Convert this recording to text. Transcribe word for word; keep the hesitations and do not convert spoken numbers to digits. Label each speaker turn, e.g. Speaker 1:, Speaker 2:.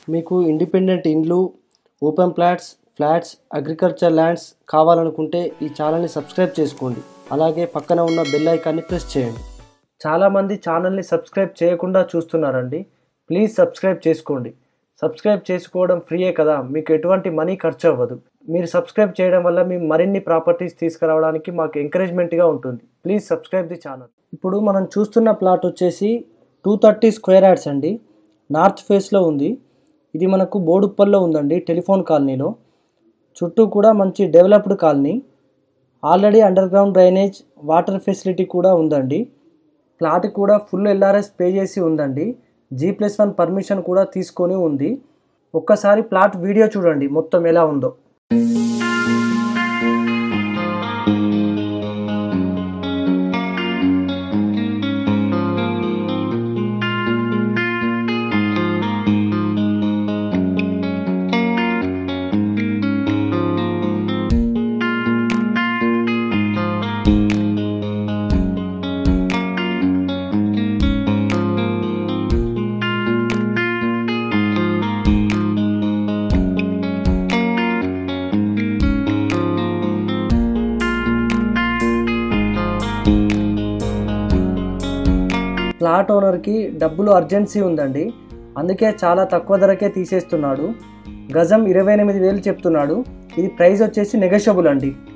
Speaker 1: మీకు ఇండిపెండెంట్ ఇండ్లు, open plots, flats, agriculture lands కావాలనుకుంటే ఈ ఛానల్ని సబ్స్క్రైబ్ చేసుకోండి. అలాగే పక్కన ఉన్న బెల్ ఐకాన్ని ప్రెస్ చేయండి. చాలామంది ఛానల్ని సబ్స్క్రైబ్ చేయకుండా చూస్తున్నారండి. ప్లీజ్ సబ్స్క్రైబ్ చేసుకోండి. సబ్స్క్రైబ్ చేసుకోవడం ఫ్రీయే కదా, మీకు ఎటువంటి మనీ ఖర్చు అవ్వదు. మీరు సబ్స్క్రైబ్ చేయడం వల్ల మేము మరిన్ని ప్రాపర్టీస్ తీసుకురావడానికి మాకు ఎంకరేజ్మెంట్గా ఉంటుంది. Please subscribe the channel. ఇప్పుడు మనం చూస్తున్న ప్లాట్ వచ్చేసి టూ థర్టీ స్క్వేర్ యార్డ్స్ అండి. నార్త్ ఫేస్లో ఉంది. ఇది మనకు బోడుప్పల్లో ఉందండి, టెలిఫోన్ కాలనీలో. చుట్టూ కూడా మంచి developed colony. Already underground drainage, water facility కూడా ఉందండి. ప్లాట్ కూడా ఫుల్ ఎల్ఆర్ఎస్ పే చేసి ఉందండి. జీ ప్లస్ వన్ పర్మిషన్ కూడా తీసుకొని ఉంది. ఒక్కసారి ప్లాట్ వీడియో చూడండి మొత్తం ఎలా ఉందో. ప్లాట్ ఓనర్కి డబ్బులు అర్జెన్సీ ఉందండి, అందుకే చాలా తక్కువ ధరకే తీసేస్తున్నాడు. గజం ఇరవై ఎనిమిది వేలు చెప్తున్నాడు. ఇది ప్రైస్ వచ్చేసి నెగోషియబుల్ అండి.